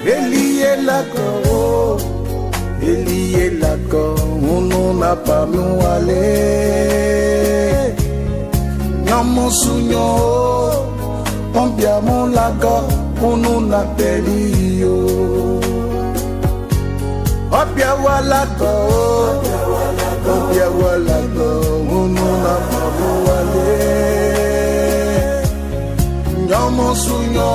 Elié l'accord, Elié l'accord, on n'a pas nous aller. Nyamo sunyo, on bien mon l'accord, on nous appelle yo. Obia l'accord, obia l'accord, on nous n'a pas nous aller. Nyamo sunyo.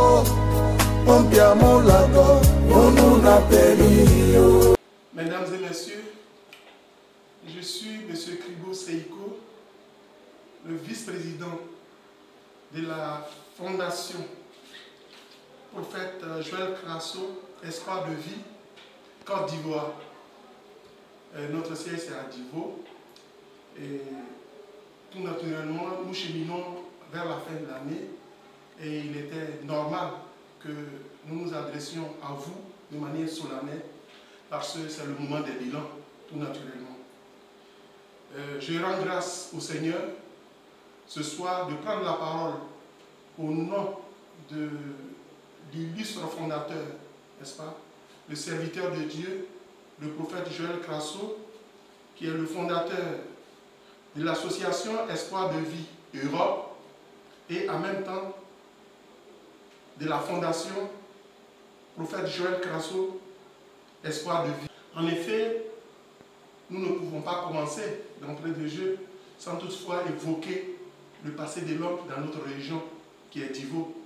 Mesdames et messieurs, je suis M. Kribo Seiko, le vice-président de la Fondation Prophète Joël Crasso, Espoir de vie, Côte d'Ivoire. Notre siège c'est à Divo et tout naturellement nous cheminons vers la fin de l'année et il était normal que nous nous adressions à vous de manière solennelle parce que c'est le moment des bilans, tout naturellement. Je rends grâce au Seigneur ce soir de prendre la parole au nom de l'illustre fondateur, n'est-ce pas, le serviteur de Dieu, le prophète Joël Crasso, qui est le fondateur de l'association Espoir de vie Europe et en même temps de la fondation Prophète Joël Crasso, Espoir de vie. En effet, nous ne pouvons pas commencer d'entrée de jeu sans toutefois évoquer le passé de l'homme dans notre région qui est Divo.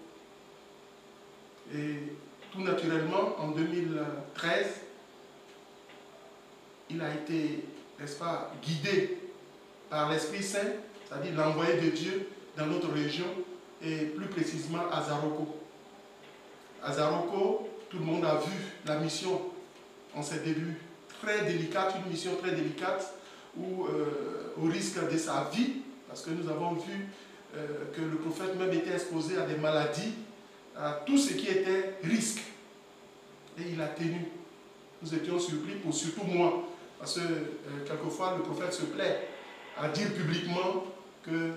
Et tout naturellement, en 2013, il a été, n'est-ce pas, guidé par l'Esprit Saint, c'est-à-dire l'envoyé de Dieu dans notre région et plus précisément à Zaroko. À Zaroko, tout le monde a vu la mission en ses débuts, très délicate, une mission très délicate, où au risque de sa vie, parce que nous avons vu que le prophète même était exposé à des maladies, à tout ce qui était risque. Et il a tenu. Nous étions surpris, surtout moi, parce que quelquefois le prophète se plaît à dire publiquement que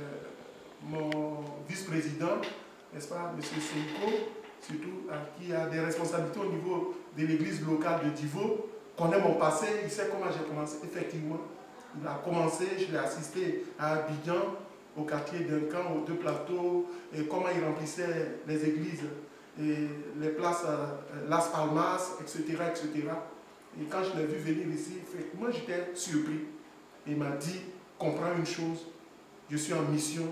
mon vice-président, n'est-ce pas, M. Seiko, surtout qui a des responsabilités au niveau de l'église locale de Divo, connaît mon passé, il sait comment j'ai commencé. Effectivement, il a commencé, je l'ai assisté à Abidjan, au quartier Duncan, aux deux plateaux, et comment il remplissait les églises, et les places Las Palmas, etc., etc. Et quand je l'ai vu venir ici, moi j'étais surpris. Il m'a dit, comprends une chose, je suis en mission,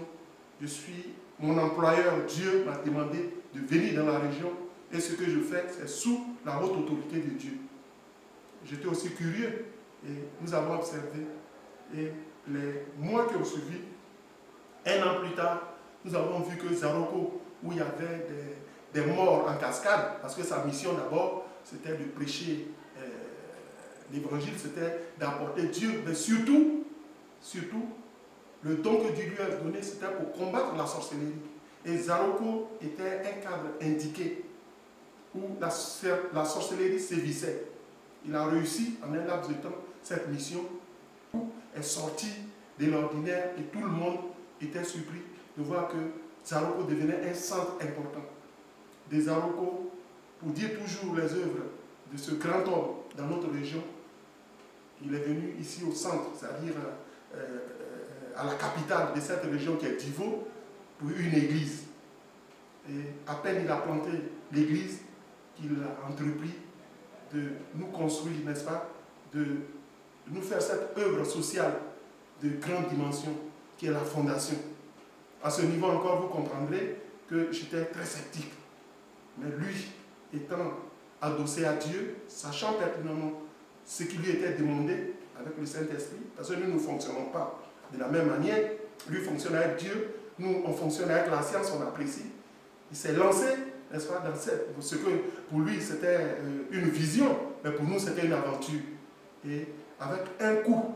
mon employeur, Dieu, m'a demandé de venir dans la région et ce que je fais, c'est sous la haute autorité de Dieu. J'étais aussi curieux et nous avons observé. Et les mois qui ont suivi, un an plus tard, nous avons vu que Zaroko, où il y avait des morts en cascade, parce que sa mission d'abord, c'était de prêcher l'évangile, c'était d'apporter Dieu, mais surtout, le don que Dieu lui a donné, c'était pour combattre la sorcellerie. Et Zaroko était un cadre indiqué où la sorcellerie sévissait. Il a réussi en un laps de temps cette mission où est sorti de l'ordinaire et tout le monde était surpris de voir que Zaroko devenait un centre important. De Zaroko, pour dire toujours les œuvres de ce grand homme dans notre région, il est venu ici au centre, c'est-à-dire à la capitale de cette région qui est Divo, pour une église. Et à peine il a planté l'église qu'il a entrepris de nous construire, n'est-ce pas, de nous faire cette œuvre sociale de grande dimension qui est la fondation. À ce niveau encore, vous comprendrez que j'étais très sceptique. Mais lui, étant adossé à Dieu, sachant pertinemment ce qui lui était demandé avec le Saint-Esprit, parce que nous ne fonctionnons pas de la même manière, lui fonctionne avec Dieu, nous on fonctionne avec la science, on apprécie. Il s'est lancé, n'est-ce pas, dans ce que pour lui c'était une vision, mais pour nous c'était une aventure. Et avec un coût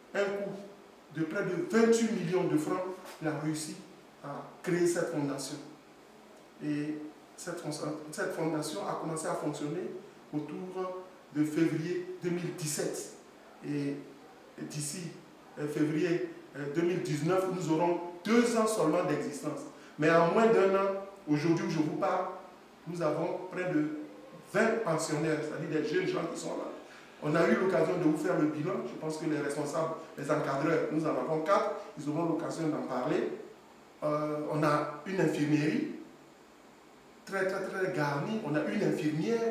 de près de 28 millions de francs, il a réussi à créer cette fondation. Et cette fondation a commencé à fonctionner autour de février 2017. Et d'ici février 2019, nous aurons 2 ans seulement d'existence. Mais en moins d'1 an, aujourd'hui où je vous parle, nous avons près de 20 pensionnaires, c'est-à-dire des jeunes gens qui sont là. On a eu l'occasion de vous faire le bilan. Je pense que les responsables, les encadreurs, nous en avons 4. Ils auront l'occasion d'en parler. On a une infirmerie très garnie. On a une infirmière.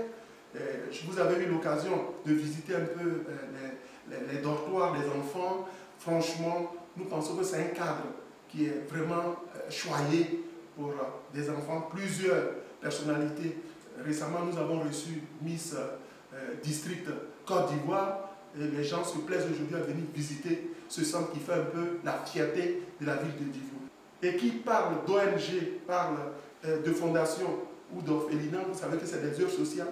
Vous avez eu l'occasion de visiter un peu les dortoirs des enfants. Franchement, nous pensons que c'est un cadre qui est vraiment choyé pour des enfants. Plusieurs personnalités. Récemment, nous avons reçu Miss District Côte d'Ivoire. Et les gens se plaisent aujourd'hui à venir visiter ce centre qui fait un peu la fierté de la ville de Divo. Et qui parle d'ONG, parle de fondation ou d'orphelinat, vous savez que c'est des œuvres sociales.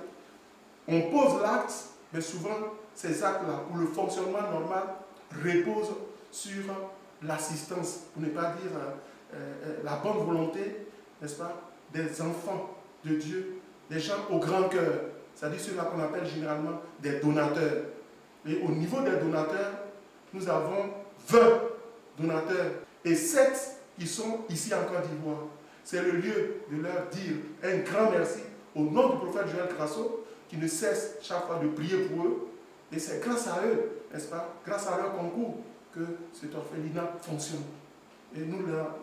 On pose l'acte, mais souvent ces actes-là, pour le fonctionnement normal, reposent sur l'assistance, pour ne pas dire la bonne volonté, n'est-ce pas, des enfants de Dieu, des gens au grand cœur, c'est-à-dire ceux-là qu'on appelle généralement des donateurs. Et au niveau des donateurs, nous avons 20 donateurs et 7 qui sont ici en Côte d'Ivoire. C'est le lieu de leur dire un grand merci au nom du prophète Joël Crasso, qui ne cesse chaque fois de prier pour eux. Et c'est grâce à eux, n'est-ce pas, grâce à leur concours, que cet orphelinat fonctionne. Et nous leur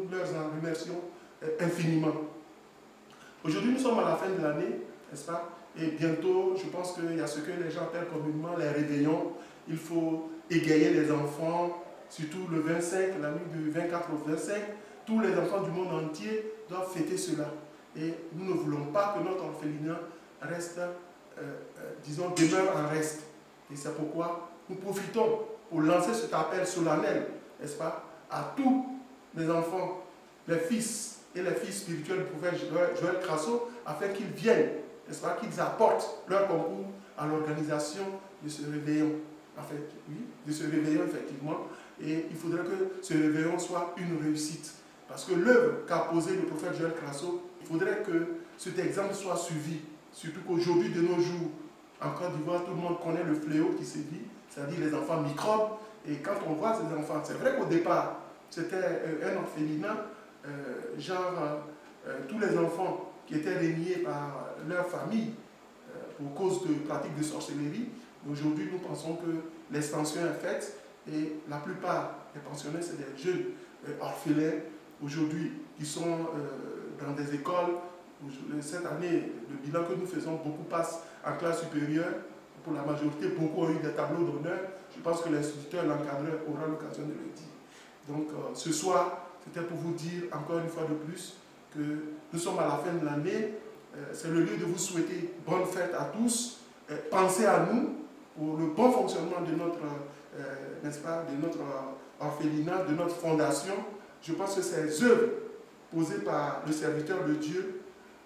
en remercions infiniment. Aujourd'hui, nous sommes à la fin de l'année, n'est-ce pas? Et bientôt, je pense qu'il y a ce que les gens appellent communément les réveillons. Il faut égayer les enfants, surtout le 25, la nuit du 24 au 25. Tous les enfants du monde entier doivent fêter cela. Et nous ne voulons pas que notre orphelinat reste, disons, demeure en reste. Et c'est pourquoi nous profitons pour lancer cet appel solennel, n'est-ce pas, à tous les enfants, les fils et les filles spirituelles du prophète Joël Crasso, afin qu'ils viennent, n'est-ce pas, qu'ils apportent leur concours à l'organisation de ce réveillon. En fait, oui, de ce réveillon, effectivement. Et il faudrait que ce réveillon soit une réussite. Parce que l'œuvre qu'a posée le prophète Joël Crasso, il faudrait que cet exemple soit suivi. Surtout qu'aujourd'hui, de nos jours, en Côte d'Ivoire, tout le monde connaît le fléau qui sévit, c'est-à-dire les enfants microbes. Et quand on voit ces enfants, c'est vrai qu'au départ, c'était un orphelinat, tous les enfants qui étaient régnés par leur famille pour cause de pratiques de sorcellerie. Aujourd'hui, nous pensons que l'extension est faite et la plupart des pensionnaires, c'est des jeunes orphelins aujourd'hui qui sont dans des écoles. Cette année, le bilan que nous faisons, beaucoup passent en classe supérieure. Pour la majorité, beaucoup ont eu des tableaux d'honneur. Je pense que l'instituteur, l'encadreur aura l'occasion de le dire. Donc ce soir, c'était pour vous dire encore une fois de plus que nous sommes à la fin de l'année. C'est le lieu de vous souhaiter bonne fête à tous. Pensez à nous pour le bon fonctionnement de notre, n'est-ce pas, de notre orphelinat, de notre fondation. Je pense que ces œuvres posées par le serviteur de Dieu,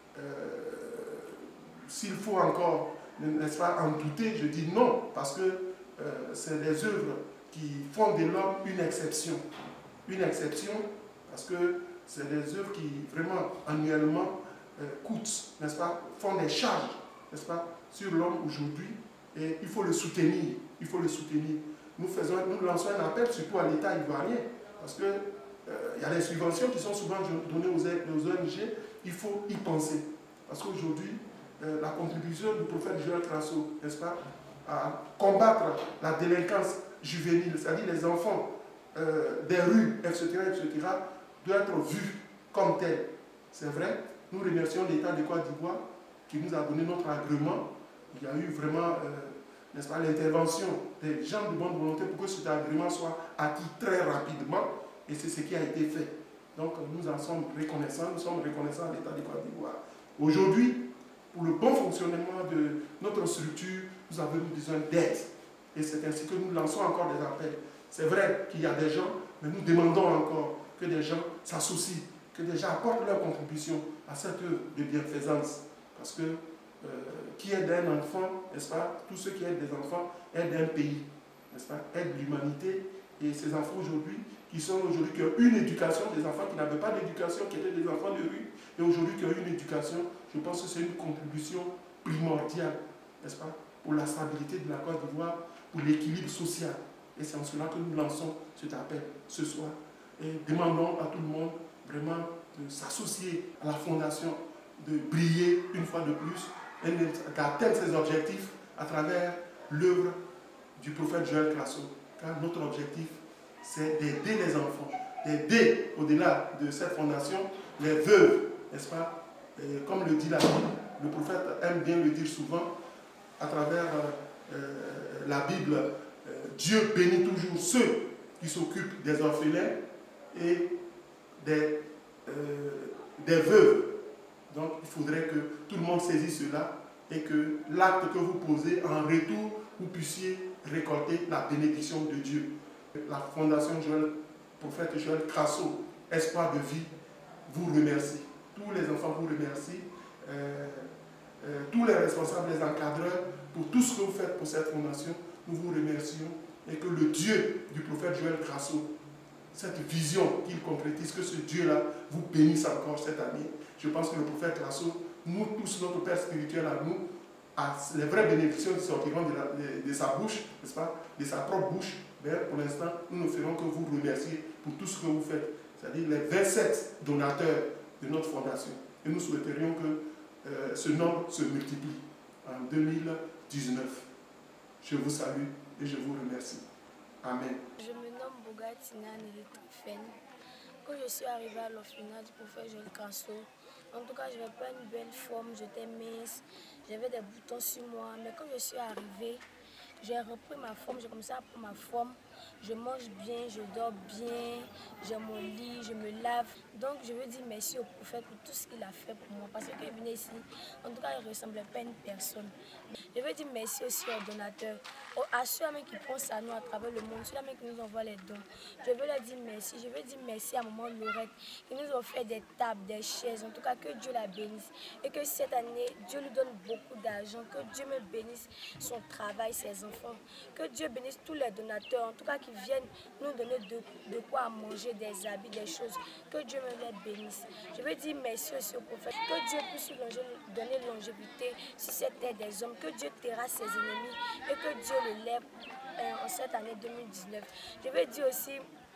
s'il faut encore, n'est-ce pas, en douter, je dis non, parce que c'est des œuvres qui font de l'homme une exception. Une exception, parce que c'est des œuvres qui, vraiment, annuellement, coûtent, n'est-ce pas, font des charges, n'est-ce pas, sur l'homme aujourd'hui, et il faut le soutenir, il faut le soutenir. Nous lançons un appel surtout à l'État ivoirien, parce que il y a des subventions qui sont souvent données aux ONG, il faut y penser. Parce qu'aujourd'hui, la contribution du prophète Joël Crasso, n'est-ce pas, à combattre la délinquance juvénile, c'est-à-dire les enfants des rues, etc., doit être vue comme telle. C'est vrai, nous remercions l'État de Côte d'Ivoire qui nous a donné notre agrément. Il y a eu vraiment, n'est-ce pas, l'intervention des gens de bonne volonté pour que cet agrément soit acquis très rapidement. Et c'est ce qui a été fait. Donc nous en sommes reconnaissants, nous sommes reconnaissants à l'État de Côte d'Ivoire. Aujourd'hui, pour le bon fonctionnement de notre structure, nous avons besoin d'aide. Et c'est ainsi que nous lançons encore des appels. C'est vrai qu'il y a des gens, mais nous demandons encore que des gens s'associent, que des gens apportent leur contribution à cette œuvre de bienfaisance. Parce que qui aide un enfant, n'est-ce pas, tous ceux qui aident des enfants aident un pays, n'est-ce pas, aident l'humanité. Et ces enfants aujourd'hui, qui ont une éducation, des enfants qui n'avaient pas d'éducation, qui étaient des enfants de rue, et aujourd'hui qui ont une éducation, je pense que c'est une contribution primordiale, n'est-ce pas, pour la stabilité de la Côte d'Ivoire, pour l'équilibre social. Et c'est en cela que nous lançons cet appel ce soir. Et demandons à tout le monde vraiment de s'associer à la fondation, de briller une fois de plus, d'atteindre ses objectifs à travers l'œuvre du prophète Joël Crasso. Car notre objectif, c'est d'aider les enfants, d'aider au-delà de cette fondation, les veuves, n'est-ce pas? Et comme le dit la Bible, le prophète aime bien le dire souvent, à travers la Bible, Dieu bénit toujours ceux qui s'occupent des orphelins et des veuves. Donc il faudrait que tout le monde saisisse cela et que l'acte que vous posez, en retour, vous puissiez récolter la bénédiction de Dieu. La Fondation Joël, prophète Joël Crasso, Espoir de vie, vous remercie. Tous les enfants vous remercient. Tous les responsables, les encadreurs, pour tout ce que vous faites pour cette fondation, nous vous remercions. Et que le Dieu du prophète Joël Crasso, cette vision qu'il concrétise, que ce Dieu-là vous bénisse encore cette année. Je pense que le prophète Crasso, nous tous, notre Père spirituel à nous, les vraies bénédictions qui sortiront de sa bouche, n'est-ce pas, de sa propre bouche. Mais pour l'instant, nous ne ferons que vous remercier pour tout ce que vous faites. C'est-à-dire les 27 donateurs de notre fondation. Et nous souhaiterions que ce nombre se multiplie en 2019. Je vous salue et je vous remercie. Amen. Je me nomme Bogatina Nélitrefen. Quand je suis arrivée à l'orphelinat du prophète Joël Crasso, en tout cas, je n'avais pas une belle forme, j'étais mince, j'avais des boutons sur moi. Mais quand je suis arrivée, j'ai repris ma forme, j'ai commencé à prendre ma forme. Je mange bien, je dors bien, j'ai mon lit, je me lave. Donc je veux dire merci au prophète pour tout ce qu'il a fait pour moi. Parce qu'il venait ici, en tout cas il ne ressemblait pas à une personne. Je veux dire merci aussi aux donateurs, à ceux qui pensent à nous à travers le monde, ceux qui nous envoient les dons. Je veux leur dire merci. Je veux dire merci à maman Laurette qui nous a offert des tables, des chaises. En tout cas que Dieu la bénisse. Et que cette année, Dieu lui donne beaucoup d'argent. Que Dieu me bénisse son travail, ses enfants. Que Dieu bénisse tous les donateurs, en tout cas qui viennent nous donner de quoi manger, des habits, des choses. Que Dieu me les bénisse. Je veux dire merci aussi au prophète. Que Dieu puisse lui donner longévité sur cette terre des hommes. Que Dieu terrasse ses ennemis et que Dieu le lève en cette année 2019. Je veux dire aussi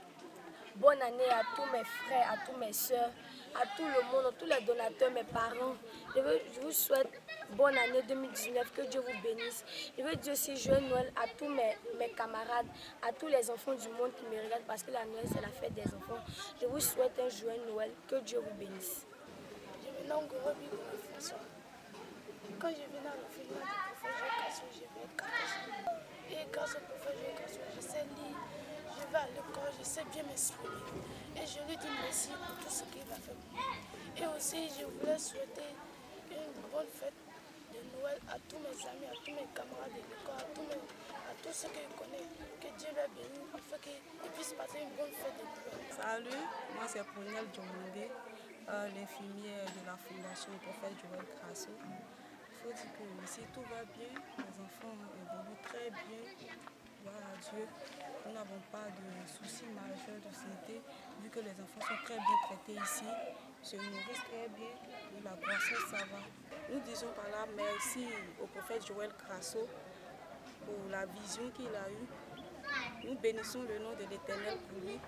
bonne année à tous mes frères, à tous mes soeurs, à tout le monde, à tous les donateurs, mes parents. Je vous souhaite bonne année 2019, que Dieu vous bénisse. Je veux dire aussi joyeux Noël à tous mes camarades, à tous les enfants du monde qui me regardent parce que la Noël c'est la fête des enfants. Je vous souhaite un joyeux Noël, que Dieu vous bénisse. Je me nomme Gorobi François. Quand je viens dans le film du prophète Joël Crasso, je vais être catholique. Et grâce au prophète Joël Crasso, je sais lire, je vais à l'école, je sais bien m'exprimer. Et je lui dis merci pour tout ce qu'il a fait pour moi. Et aussi, je voulais souhaiter une bonne fête de Noël à tous mes amis, à tous mes camarades de l'école, à tous ceux que je connais. Que Dieu les bénisse afin qu'ils puissent passer une bonne fête de Noël. Salut, moi c'est Prunel Djomondé, l'infirmière de la Fondation du prophète Joël Crasso. Il faut dire que ici tout va bien, les enfants évoluent très bien, gloire à Dieu. Nous n'avons pas de soucis majeurs de santé, vu que les enfants sont très bien traités ici, se nourrissent très bien, et la croissance ça va. Nous disons par là merci au prophète Joël Crasso pour la vision qu'il a eue. Nous bénissons le nom de l'Éternel pour lui.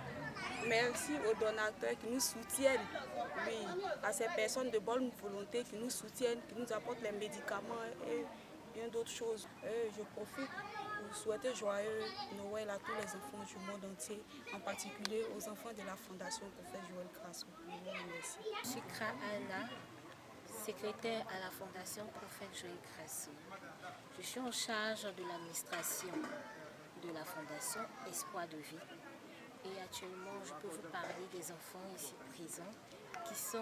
Merci aux donateurs qui nous soutiennent, oui, à ces personnes de bonne volonté qui nous soutiennent, qui nous apportent les médicaments et bien d'autres choses. Je profite pour souhaiter joyeux Noël à tous les enfants du monde entier, en particulier aux enfants de la Fondation Prophète Joël Crasso. Merci. Je suis Kra Anna, secrétaire à la Fondation Prophète Joël Crasso. Je suis en charge de l'administration de la Fondation Espoir de vie. Et actuellement, je peux vous parler des enfants ici présents qui sont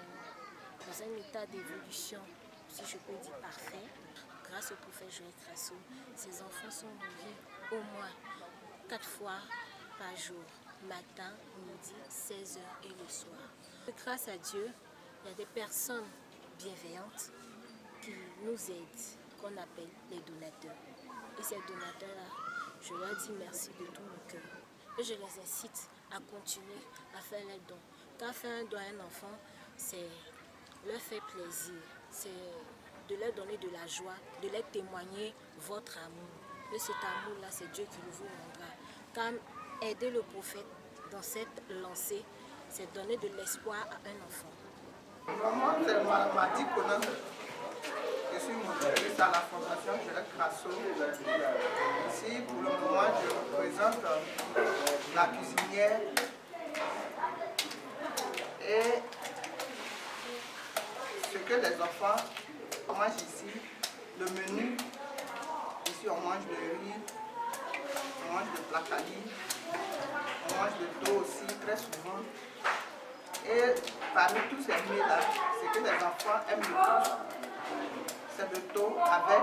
dans un état d'évolution, si je peux dire parfait. Grâce au prophète Joël Crasso, ces enfants sont nourris au moins 4 fois par jour, matin, midi, 16h et le soir. Grâce à Dieu, il y a des personnes bienveillantes qui nous aident, qu'on appelle les donateurs. Et ces donateurs-là, je leur dis merci de tout mon cœur. Et je les incite à continuer à faire les dons. Car faire un don à un enfant, c'est leur faire plaisir, c'est de leur donner de la joie, de leur témoigner votre amour. Et cet amour-là, c'est Dieu qui le vous rendra. Car aider le prophète dans cette lancée, c'est donner de l'espoir à un enfant. Maman, c'est Madi Konate. dans la fondation Joël Crasso. Ici, pour le moment, je représente la cuisinière et ce que les enfants mangent ici, le menu. Ici, on mange le riz, on mange le placali, on mange le dos aussi très souvent. Et parmi tous ces mets-là, ce que les enfants aiment le plus, c'est le dos avec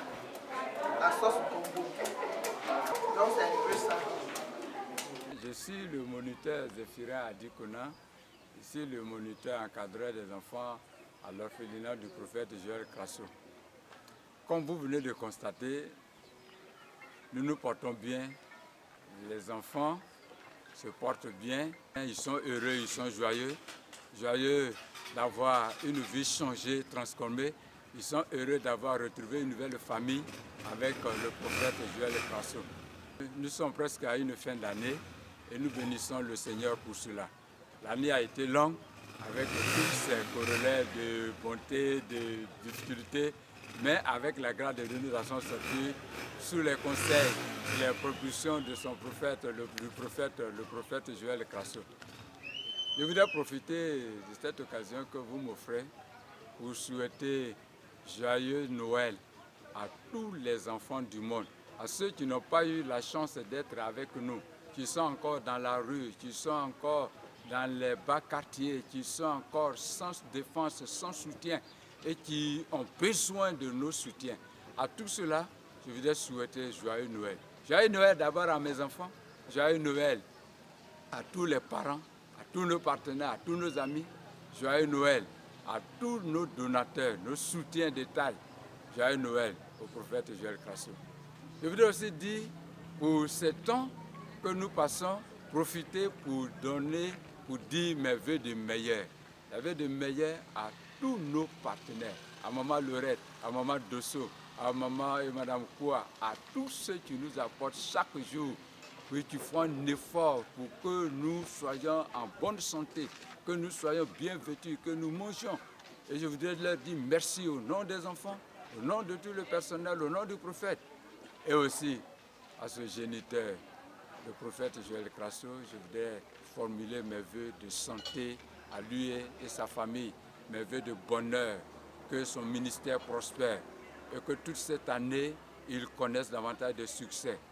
la sauce combo. Donc c'est un peu ça. Je suis le moniteur Zéphirin Adikona, ici le moniteur encadreur des enfants à l'orphelinat du prophète Joël Crasso. Comme vous venez de constater, nous nous portons bien, les enfants se portent bien, ils sont heureux, ils sont joyeux, joyeux d'avoir une vie changée, transformée. Ils sont heureux d'avoir retrouvé une nouvelle famille avec le prophète Joël Crasso. Nous sommes presque à une fin d'année et nous bénissons le Seigneur pour cela. L'année a été longue avec tous ces corollaires de bonté, de difficultés, mais avec la grâce de Dieu, nous avons sorti sous les conseils et les propulsions de son prophète, le prophète Joël Crasso. Je voudrais profiter de cette occasion que vous m'offrez pour souhaiter joyeux Noël à tous les enfants du monde, à ceux qui n'ont pas eu la chance d'être avec nous, qui sont encore dans la rue, qui sont encore dans les bas quartiers, qui sont encore sans défense, sans soutien et qui ont besoin de nos soutiens. À tout cela, je voudrais souhaiter joyeux Noël. Joyeux Noël d'abord à mes enfants, joyeux Noël à tous les parents, à tous nos partenaires, à tous nos amis, joyeux Noël à tous nos donateurs, nos soutiens de taille. Joyeux Noël au prophète Joël Crasso. Je voudrais aussi dire, pour ce temps que nous passons, profiter pour donner, pour dire mes vœux de meilleur. Les vœux de meilleur à tous nos partenaires, à Maman Lorette, à Maman Dosso, à Maman et Madame Koua, à tous ceux qui nous apportent chaque jour, puis qui font un effort pour que nous soyons en bonne santé, que nous soyons bien vêtus, que nous mangions. Et je voudrais leur dire merci au nom des enfants, au nom de tout le personnel, au nom du prophète. Et aussi à ce géniteur, le prophète Joël Crasso, je voudrais formuler mes vœux de santé à lui et sa famille, mes vœux de bonheur, que son ministère prospère et que toute cette année, il connaisse davantage de succès.